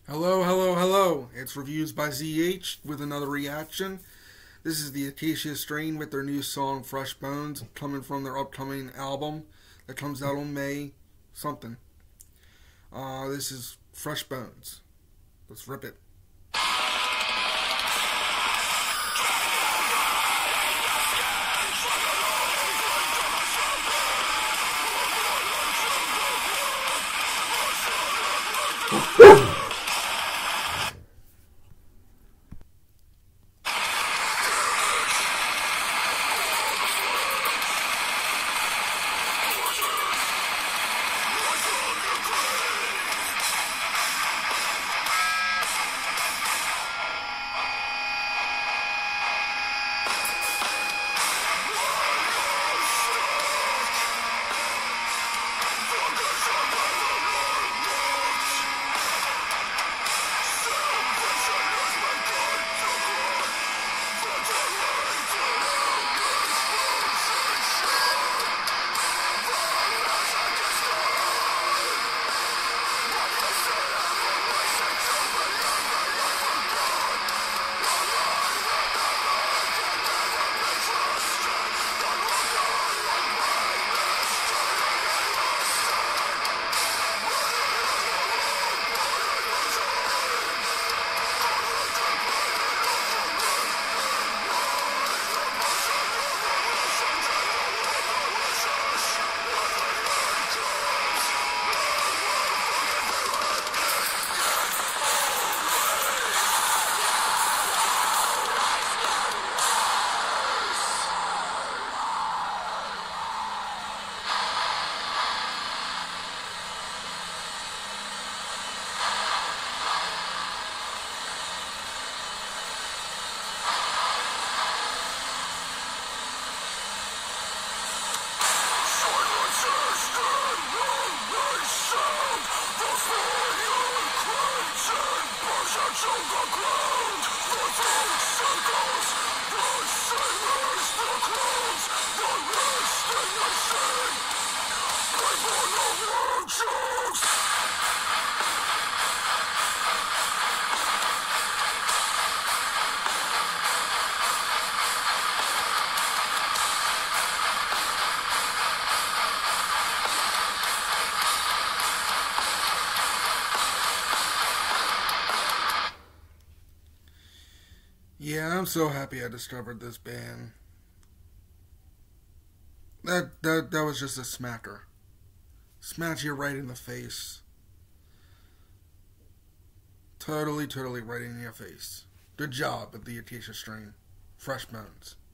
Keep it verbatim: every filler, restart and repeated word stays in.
Hello, hello, hello. It's Reviews by Z H with another reaction. This is the Acacia Strain with their new song Fresh Bones, coming from their upcoming album that comes out on May something. Uh, this is Fresh Bones. Let's rip it. Yeah, I'm so happy I discovered this band. That that that was just a smacker. Smash you right in the face. Totally, totally right in your face. Good job with the Acacia Strain Fresh Bones.